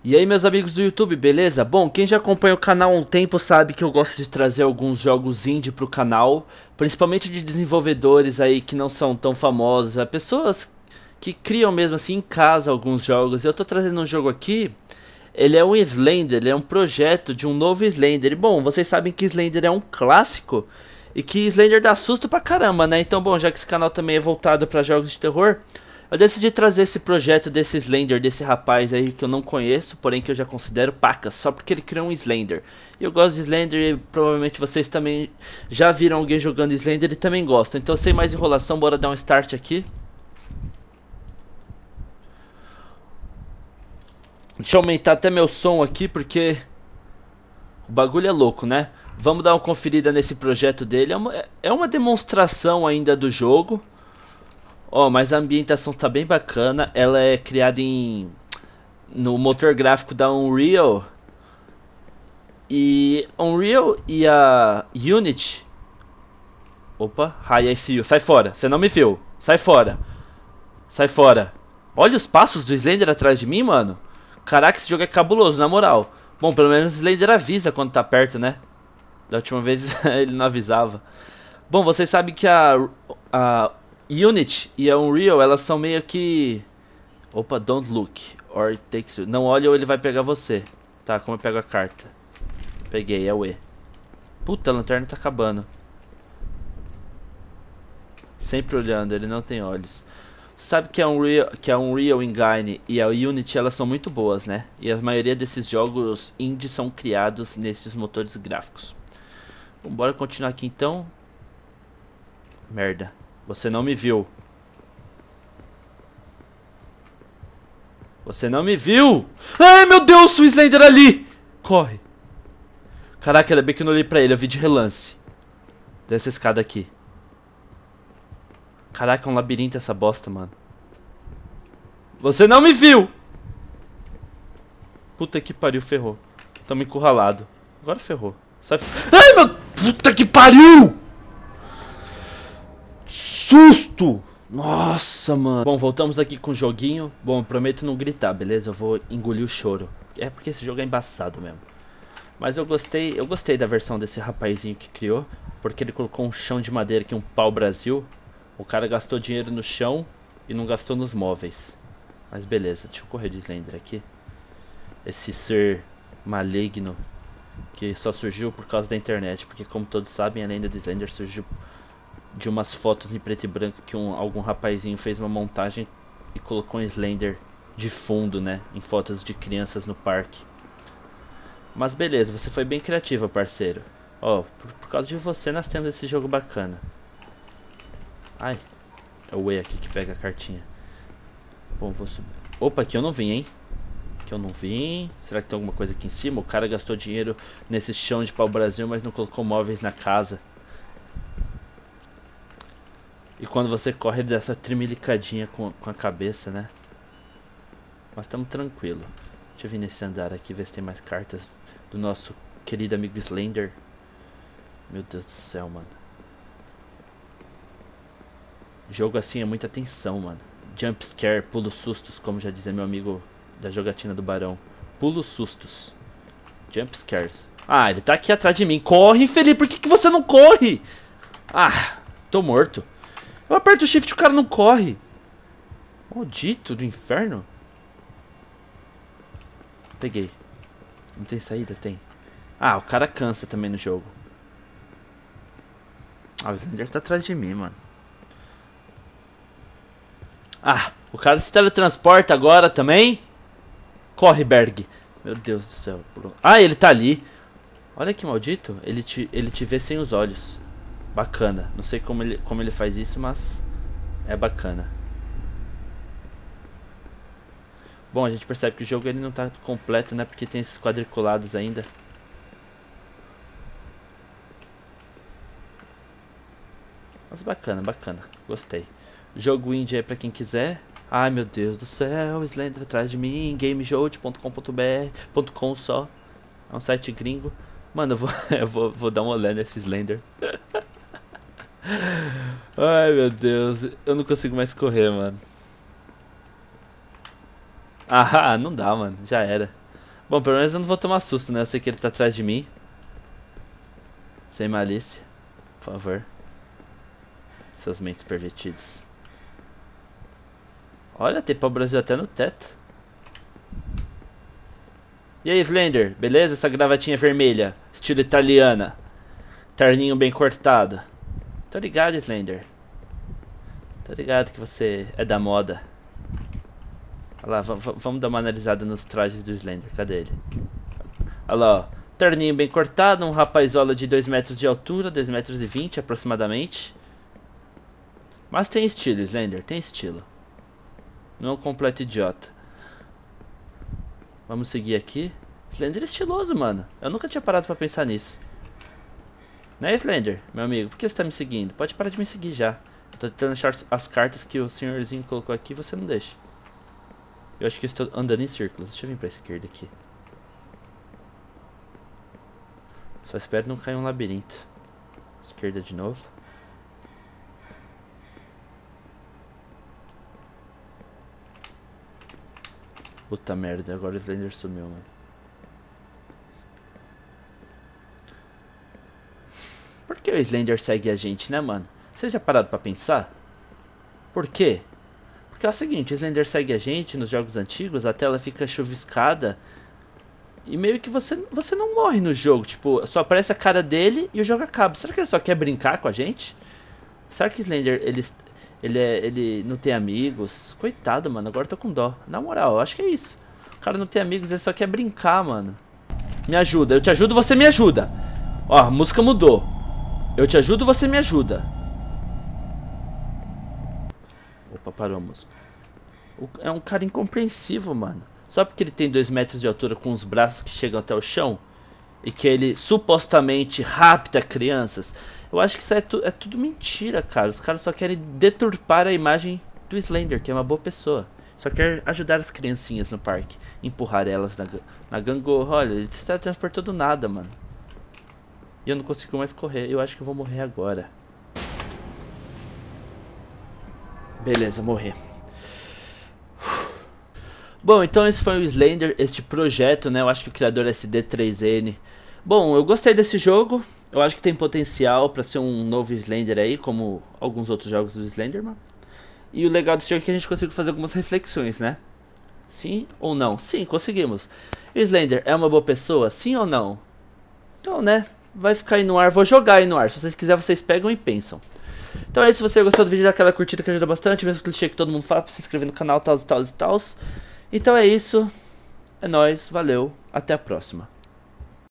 E aí, meus amigos do YouTube, beleza? Bom, quem já acompanha o canal há um tempo sabe que eu gosto de trazer alguns jogos indie pro canal, principalmente de desenvolvedores aí que não são tão famosos, pessoas que criam mesmo assim em casa alguns jogos. Eu tô trazendo um jogo aqui, ele é um Slender, ele é um projeto de um novo Slender. E bom, vocês sabem que Slender é um clássico e que Slender dá susto pra caramba, né? Então, bom, já que esse canal também é voltado pra jogos de terror, eu decidi trazer esse projeto desse Slender, desse rapaz aí que eu não conheço, porém que eu já considero pacas, só porque ele criou um Slender. E eu gosto de Slender e provavelmente vocês também já viram alguém jogando Slender e também gostam. Então sem mais enrolação, bora dar um start aqui. Deixa eu aumentar até meu som aqui porque o bagulho é louco, né? Vamos dar uma conferida nesse projeto dele, é uma demonstração ainda do jogo. Ó, mas a ambientação tá bem bacana. Ela é criada no motor gráfico da Unreal. E a Unity. Opa, hi, I see you. Sai fora, você não me viu. Sai fora. Sai fora. Olha os passos do Slender atrás de mim, mano. Caraca, esse jogo é cabuloso, na moral. Bom, pelo menos o Slender avisa quando tá perto, né? Da última vez ele não avisava. Bom, vocês sabem que a Unity e a Unreal, elas são meio que... Opa, don't look, or it takes you. Não olha ou ele vai pegar você. Tá, como eu pego a carta? Peguei, é o E. Puta, a lanterna tá acabando. Sempre olhando, ele não tem olhos. Sabe que a Unreal Engine e a Unity, elas são muito boas, né? E a maioria desses jogos indie são criados nesses motores gráficos. Bom, bora continuar aqui então. Merda. Você não me viu. Você não me viu. Ai, meu Deus, o Slender ali. Corre. Caraca, ainda bem que eu não olhei pra ele. Eu vi de relance. Dessa escada aqui. Caraca, é um labirinto essa bosta, mano. Você não me viu. Puta que pariu, ferrou. Tamo encurralado. Agora ferrou. Sai. Ai, meu... Puta que pariu. Susto! Nossa, mano. Bom, voltamos aqui com o joguinho. Bom, eu prometo não gritar, beleza? Eu vou engolir o choro. É porque esse jogo é embaçado mesmo. Mas eu gostei da versão desse rapazinho que criou. Porque ele colocou um chão de madeira aqui, um pau-brasil. O cara gastou dinheiro no chão e não gastou nos móveis. Mas beleza, deixa eu correr de Slender aqui. Esse ser maligno que só surgiu por causa da internet. Porque como todos sabem, a lenda do Slender surgiu de umas fotos em preto e branco que algum rapazinho fez uma montagem e colocou um Slender de fundo, né? Em fotos de crianças no parque. Mas beleza, você foi bem criativa, parceiro. Ó, por causa de você nós temos esse jogo bacana. Ai, é o E aqui que pega a cartinha. Bom, vou subir. Opa, aqui eu não vim, hein? Aqui eu não vim. Será que tem alguma coisa aqui em cima? O cara gastou dinheiro nesse chão de pau-brasil, mas não colocou móveis na casa. E quando você corre dessa tremilicadinha com a cabeça, né? Mas estamos tranquilo. Deixa eu vir nesse andar aqui, ver se tem mais cartas do nosso querido amigo Slender. Meu Deus do céu, mano. Jogo assim é muita tensão, mano. Jump scare, pulo sustos, como já dizia meu amigo da jogatina do Barão. Pulo sustos. Jump scares. Ah, ele tá aqui atrás de mim. Corre, Felipe, por que você não corre? Ah, tô morto. Eu aperto o shift e o cara não corre. Maldito do inferno. Peguei. Não tem saída? Tem. Ah, o cara cansa também no jogo. Ah, o Slender tá atrás de mim, mano. Ah, o cara se teletransporta agora também. Corre, Berg. Meu Deus do céu. Ah, ele tá ali. Olha que maldito. Ele te vê sem os olhos. Bacana. Não sei como ele faz isso, mas é bacana. Bom, a gente percebe que o jogo ele não tá completo, né? Porque tem esses quadriculados ainda. Mas bacana, bacana. Gostei. Jogo indie aí pra quem quiser. Ai, meu Deus do céu. Slender atrás de mim. Gamejolt.com.br.com só. É um site gringo. Mano, eu vou dar uma olhada nesse Slender. Ai, meu Deus. Eu não consigo mais correr, mano. Ah, não dá, mano. Já era. Bom, pelo menos eu não vou tomar susto, né? Eu sei que ele tá atrás de mim. Sem malícia. Por favor. Seus mentes pervertidos. Olha, tem pau-brasil até no teto. E aí, Slender? Beleza? Essa gravatinha vermelha. Estilo italiana. Terninho bem cortado. Tô ligado, Slender. Tô ligado que você é da moda. Olha lá, vamos dar uma analisada nos trajes do Slender. Cadê ele? Olha lá, ó. Terninho bem cortado, um rapazola de 2 metros de altura, 2,20 metros aproximadamente. Mas tem estilo, Slender, tem estilo. Não é um completo idiota. Vamos seguir aqui. Slender é estiloso, mano. Eu nunca tinha parado pra pensar nisso. Né, Slender, meu amigo? Por que você tá me seguindo? Pode parar de me seguir já. Eu tô tentando achar as cartas que o senhorzinho colocou aqui e você não deixa. Eu acho que eu estou andando em círculos. Deixa eu vir pra esquerda aqui. Só espero não cair um labirinto. Esquerda de novo. Puta merda, agora o Slender sumiu, mano. Por que o Slender segue a gente, né, mano? Vocês já pararam pra pensar? Por quê? Porque é o seguinte, o Slender segue a gente nos jogos antigos, a tela fica chuviscada. E meio que você não morre no jogo, tipo, só aparece a cara dele e o jogo acaba. Será que ele só quer brincar com a gente? Será que o Slender, ele não tem amigos? Coitado, mano, agora eu tô com dó. Na moral, eu acho que é isso. O cara não tem amigos, ele só quer brincar, mano. Me ajuda, eu te ajudo, você me ajuda. Ó, a música mudou. Eu te ajudo, você me ajuda. Opa, parou a música. É um cara incompreensivo, mano. Só porque ele tem 2 metros de altura com os braços que chegam até o chão e que ele supostamente rapta crianças. Eu acho que isso é tudo mentira, cara. Os caras só querem deturpar a imagem do Slender, que é uma boa pessoa. Só quer ajudar as criancinhas no parque. Empurrar elas na gangorra. Olha, ele está transportando nada, mano. E eu não consigo mais correr. Eu acho que eu vou morrer agora. Beleza, morrer. Bom, então esse foi o Slender, este projeto, né? Eu acho que o criador é SD3N. Bom, eu gostei desse jogo. Eu acho que tem potencial pra ser um novo Slender aí, como alguns outros jogos do Slenderman. E o legal desse jogo é que a gente conseguiu fazer algumas reflexões, né? Sim ou não? Sim, conseguimos. Slender é uma boa pessoa? Sim ou não? Então, né? Vai ficar aí no ar. Vou jogar aí no ar. Se vocês quiserem, vocês pegam e pensam. Então é isso. Se você gostou do vídeo, dá aquela curtida que ajuda bastante. Mesmo clichê que todo mundo fala pra se inscrever no canal, tal. Então é isso. É nóis. Valeu. Até a próxima.